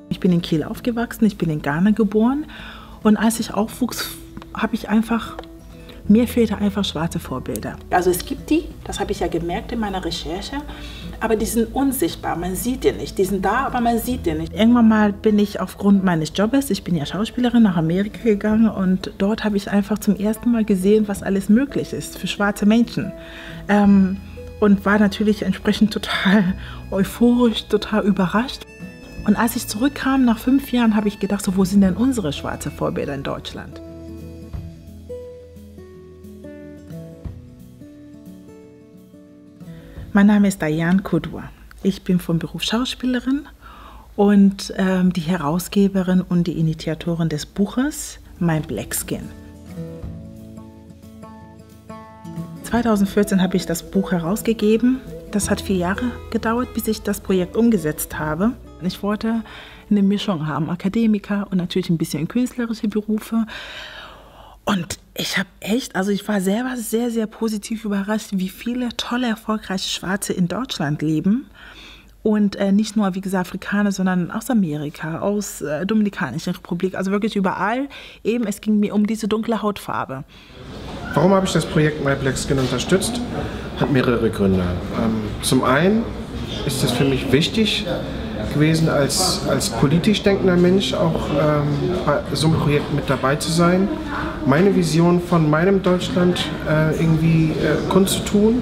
Ich bin in Kiel aufgewachsen, ich bin in Ghana geboren und als ich aufwuchs, habe ich mir fehlten einfach schwarze Vorbilder. Also es gibt die, das habe ich ja gemerkt in meiner Recherche, aber die sind unsichtbar, man sieht die nicht. Die sind da, aber man sieht die nicht. Irgendwann mal bin ich aufgrund meines Jobs, ich bin ja Schauspielerin, nach Amerika gegangen und dort habe ich einfach zum ersten Mal gesehen, was alles möglich ist für schwarze Menschen. Und war natürlich entsprechend total euphorisch, total überrascht. Und als ich zurückkam nach 5 Jahren, habe ich gedacht, so, wo sind denn unsere schwarzen Vorbilder in Deutschland? Mein Name ist Diane Kudwa. Ich bin von Beruf Schauspielerin und die Herausgeberin und die Initiatorin des Buches My Black Skin. 2014 habe ich das Buch herausgegeben. Das hat 4 Jahre gedauert, bis ich das Projekt umgesetzt habe. Ich wollte eine Mischung haben, Akademiker und natürlich ein bisschen künstlerische Berufe. Und ich war selber sehr, sehr positiv überrascht, wie viele tolle, erfolgreiche Schwarze in Deutschland leben. Und nicht nur, wie gesagt, Afrikaner, sondern aus Amerika, aus Dominikanischer Republik, also wirklich überall. Eben, es ging mir um diese dunkle Hautfarbe. Warum habe ich das Projekt My Black Skin unterstützt? Hat mehrere Gründe. Zum einen ist es für mich wichtig gewesen, als politisch denkender Mensch auch bei so einem Projekt mit dabei zu sein, meine Vision von meinem Deutschland irgendwie kundzutun.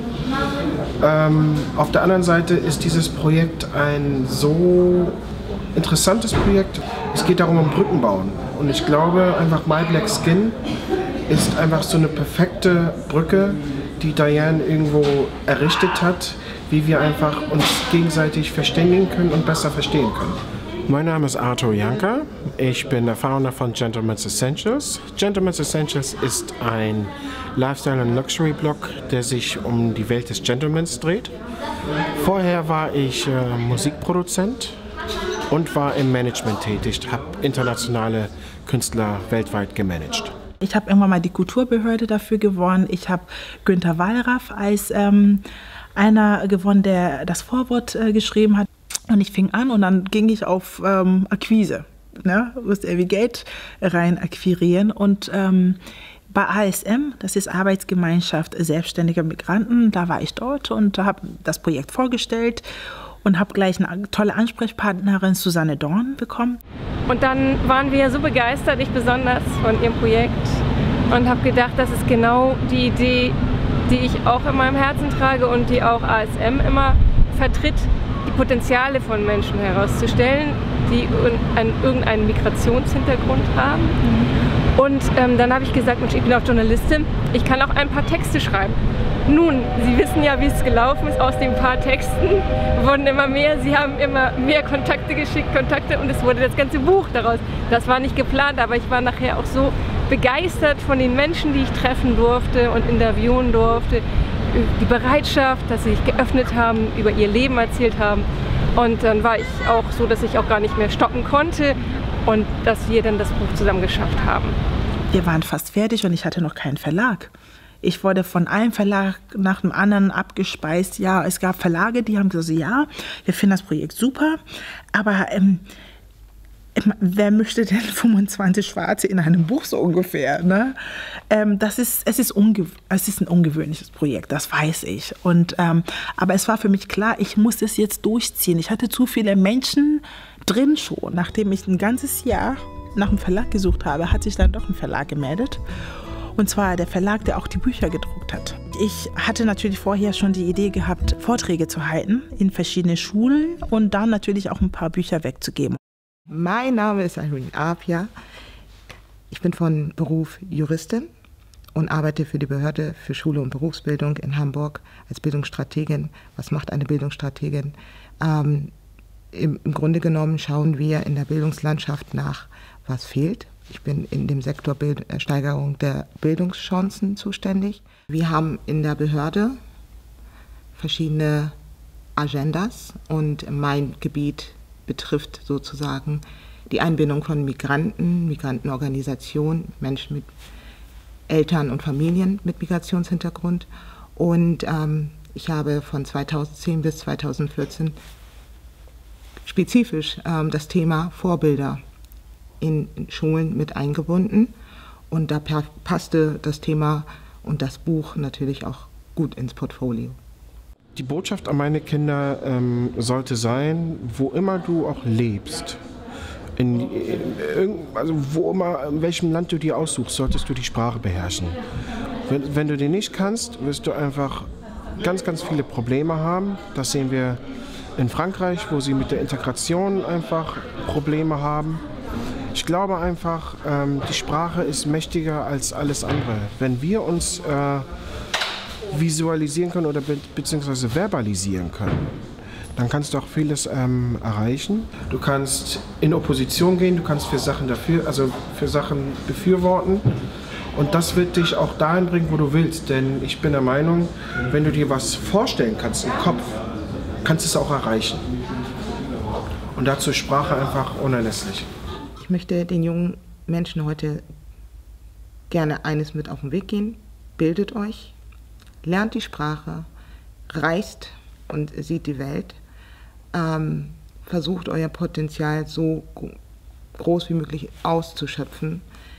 Auf der anderen Seite ist dieses Projekt ein so interessantes Projekt. Es geht darum, Brücken bauen. Und ich glaube einfach, My Black Skin ist einfach so eine perfekte Brücke, die Diane irgendwo errichtet hat, wie wir einfach uns gegenseitig verständigen können und besser verstehen können. Mein Name ist Arthur Janka. Ich bin der Founder von Gentleman's Essentials. Gentleman's Essentials ist ein Lifestyle- und Luxury-Blog, der sich um die Welt des Gentlemans dreht. Vorher war ich Musikproduzent und war im Management tätig, habe internationale Künstler weltweit gemanagt. Ich habe irgendwann mal die Kulturbehörde dafür gewonnen. Ich habe Günter Wallraff als einer gewonnen, der das Vorwort geschrieben hat. Und ich fing an und dann ging ich auf Akquise. Ne? Musste irgendwie Geld rein akquirieren. Und bei ASM, das ist Arbeitsgemeinschaft Selbstständiger Migranten, da war ich dort und habe das Projekt vorgestellt und habe gleich eine tolle Ansprechpartnerin, Susanne Dorn, bekommen. Und dann waren wir so begeistert, ich besonders, von ihrem Projekt und habe gedacht, das ist genau die Idee, die ich auch in meinem Herzen trage und die auch ASM immer vertritt, die Potenziale von Menschen herauszustellen, die irgendeinen Migrationshintergrund haben. Und dann habe ich gesagt, Mensch, ich bin auch Journalistin, ich kann auch ein paar Texte schreiben. Nun, Sie wissen ja, wie es gelaufen ist. Aus den paar Texten wurden immer mehr. Sie haben immer mehr Kontakte geschickt, und es wurde das ganze Buch daraus. Das war nicht geplant, aber ich war nachher auch so begeistert von den Menschen, die ich treffen durfte und interviewen durfte. Die Bereitschaft, dass sie sich geöffnet haben, über ihr Leben erzählt haben. Und dann war ich auch so, dass ich auch gar nicht mehr stoppen konnte und dass wir dann das Buch zusammen geschafft haben. Wir waren fast fertig und ich hatte noch keinen Verlag. Ich wurde von einem Verlag nach dem anderen abgespeist. Ja, es gab Verlage, die haben gesagt, ja, wir finden das Projekt super, aber wer möchte denn 25 Schwarze in einem Buch so ungefähr? Ne? Es ist ein ungewöhnliches Projekt, das weiß ich. Aber es war für mich klar, ich muss es jetzt durchziehen. Ich hatte zu viele Menschen drin schon. Nachdem ich ein ganzes Jahr nach einem Verlag gesucht habe, hat sich dann doch ein Verlag gemeldet. Und zwar der Verlag, der auch die Bücher gedruckt hat. Ich hatte natürlich vorher schon die Idee gehabt, Vorträge zu halten in verschiedene Schulen und dann natürlich auch ein paar Bücher wegzugeben. Mein Name ist Irene Apia. Ich bin von Beruf Juristin und arbeite für die Behörde für Schule und Berufsbildung in Hamburg als Bildungsstrategin. Was macht eine Bildungsstrategin? Im Grunde genommen schauen wir in der Bildungslandschaft nach, was fehlt. Ich bin in dem Sektor Steigerung der Bildungschancen zuständig. Wir haben in der Behörde verschiedene Agendas und mein Gebiet betrifft sozusagen die Einbindung von Migranten, Migrantenorganisationen, Menschen mit Eltern und Familien mit Migrationshintergrund. Und ich habe von 2010 bis 2014 spezifisch das Thema Vorbilder in Schulen mit eingebunden. Und da passte das Thema und das Buch natürlich auch gut ins Portfolio. Die Botschaft an meine Kinder sollte sein, wo immer du auch lebst, also wo immer, in welchem Land du dir aussuchst, solltest du die Sprache beherrschen. Wenn du die nicht kannst, wirst du einfach ganz, ganz viele Probleme haben. Das sehen wir in Frankreich, wo sie mit der Integration einfach Probleme haben. Ich glaube einfach, die Sprache ist mächtiger als alles andere. Wenn wir uns visualisieren können oder beziehungsweise verbalisieren können, dann kannst du auch vieles erreichen. Du kannst in Opposition gehen, du kannst für Sachen befürworten und das wird dich auch dahin bringen, wo du willst. Denn ich bin der Meinung, wenn du dir was vorstellen kannst im Kopf, kannst du es auch erreichen. Und dazu ist Sprache einfach unerlässlich. Ich möchte den jungen Menschen heute gerne eines mit auf den Weg gehen. Bildet euch. Lernt die Sprache, reist und sieht die Welt, versucht euer Potenzial so groß wie möglich auszuschöpfen,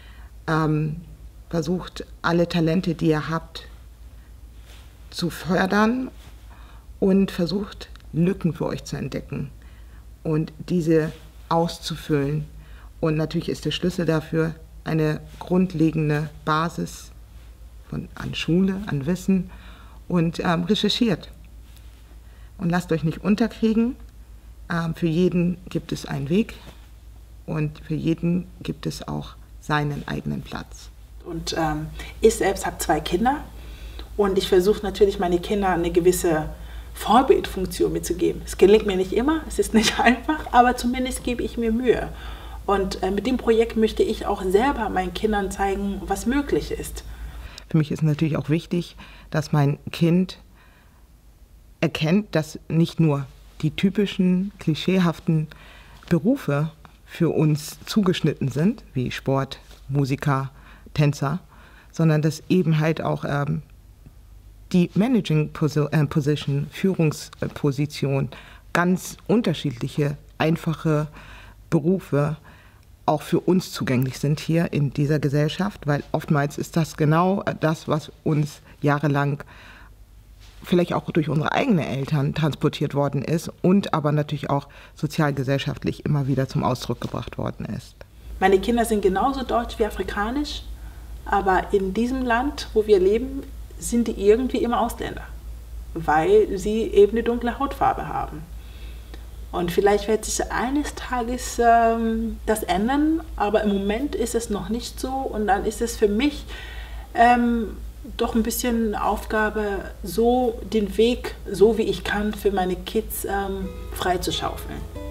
versucht alle Talente, die ihr habt, zu fördern und versucht Lücken für euch zu entdecken und diese auszufüllen. Und natürlich ist der Schlüssel dafür eine grundlegende Basis an Schule, an Wissen und recherchiert. Und lasst euch nicht unterkriegen. Für jeden gibt es einen Weg und für jeden gibt es auch seinen eigenen Platz. Und ich selbst habe 2 Kinder und ich versuche natürlich, meine Kinder eine gewisse Vorbildfunktion mitzugeben. Es gelingt mir nicht immer, es ist nicht einfach, aber zumindest gebe ich mir Mühe. Und mit dem Projekt möchte ich auch selber meinen Kindern zeigen, was möglich ist. Für mich ist natürlich auch wichtig, dass mein Kind erkennt, dass nicht nur die typischen, klischeehaften Berufe für uns zugeschnitten sind, wie Sport, Musiker, Tänzer, sondern dass eben halt auch die Managing Position, Führungsposition, ganz unterschiedliche, einfache Berufe auch für uns zugänglich sind hier in dieser Gesellschaft, weil oftmals ist das genau das, was uns jahrelang vielleicht auch durch unsere eigenen Eltern transportiert worden ist und aber natürlich auch sozialgesellschaftlich immer wieder zum Ausdruck gebracht worden ist. Meine Kinder sind genauso deutsch wie afrikanisch, aber in diesem Land, wo wir leben, sind die irgendwie immer Ausländer, weil sie eben eine dunkle Hautfarbe haben. Und vielleicht wird sich eines Tages das ändern, aber im Moment ist es noch nicht so. Und dann ist es für mich doch ein bisschen eine Aufgabe, so den Weg, so wie ich kann, für meine Kids freizuschaufeln.